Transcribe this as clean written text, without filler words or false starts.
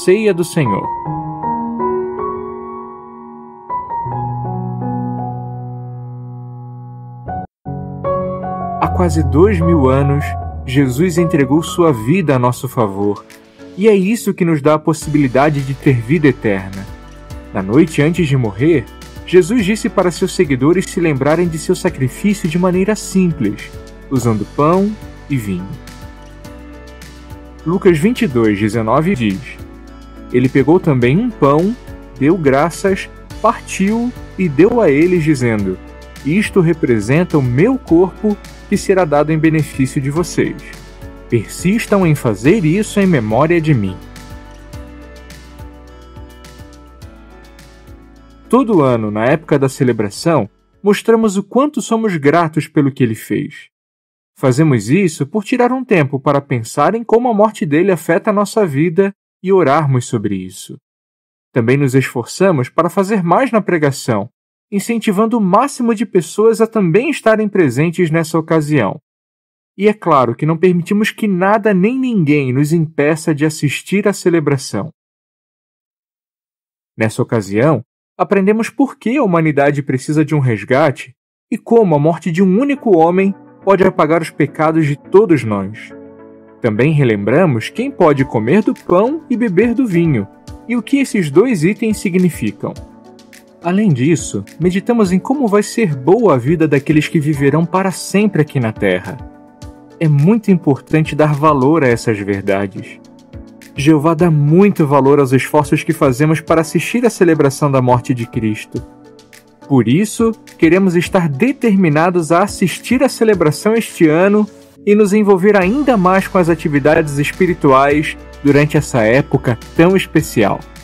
ceia do Senhor. Há quase 2000 anos, Jesus entregou sua vida a nosso favor, e é isso que nos dá a possibilidade de ter vida eterna. Na noite antes de morrer, Jesus disse para seus seguidores se lembrarem de seu sacrifício de maneira simples, usando pão e vinho. Lucas 22:19 diz: Ele pegou também um pão, deu graças, partiu e deu a eles, dizendo: Isto representa o meu corpo, que será dado em benefício de vocês. Persistam em fazer isso em memória de mim. Todo ano, na época da celebração, mostramos o quanto somos gratos pelo que ele fez. Fazemos isso por tirar um tempo para pensar em como a morte dele afeta a nossa vida e orarmos sobre isso. Também nos esforçamos para fazer mais na pregação, incentivando o máximo de pessoas a também estarem presentes nessa ocasião. E é claro que não permitimos que nada nem ninguém nos impeça de assistir à celebração. Nessa ocasião, aprendemos por que a humanidade precisa de um resgate e como a morte de um único homem pode apagar os pecados de todos nós. Também relembramos quem pode comer do pão e beber do vinho, e o que esses dois itens significam. Além disso, meditamos em como vai ser boa a vida daqueles que viverão para sempre aqui na Terra. É muito importante dar valor a essas verdades. Jeová dá muito valor aos esforços que fazemos para assistir à celebração da morte de Cristo. Por isso, queremos estar determinados a assistir à celebração este ano e nos envolver ainda mais com as atividades espirituais durante essa época tão especial.